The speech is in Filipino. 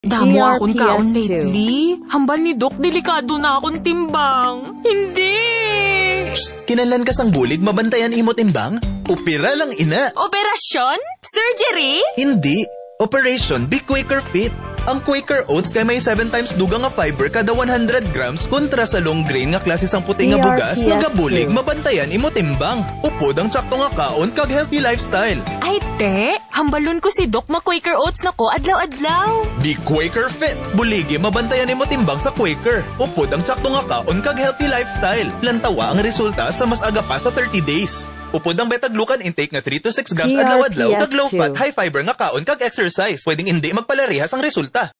Damo akong kaon DRPS2. lately. Hambal ni Doc, delikado na akong timbang. Hindi! Psst, kinalan ka sang bulig, mabantayan imo timbang? Upira lang ina. Operasyon? Surgery? Hindi. Operation Be Quaker Fit. Ang Quaker Oats kay may 7 times dugang nga fiber kada 100 grams kontra sa long grain nga klase sang puti nga bugas nga gabulig mabantayan imo timbang. Upod ang tsakto nga kaon kag healthy lifestyle. Ay, te. Hambalon ko si Doc ma-Quaker Oats na ko adlaw-adlaw. Be Quaker Fit. Buligi mabantayan imo timbang sa Quaker. Upod ang tsakto nga kaon kag healthy lifestyle. Lantawa ang resulta sa mas aga pa sa 30 days. Upod ang betaglucan intake nga 3 to 6 grams adlaw-adlaw kag low fat, high fiber nga kaon kag exercise. Pwedeng hindi magpalarihas ang resulta.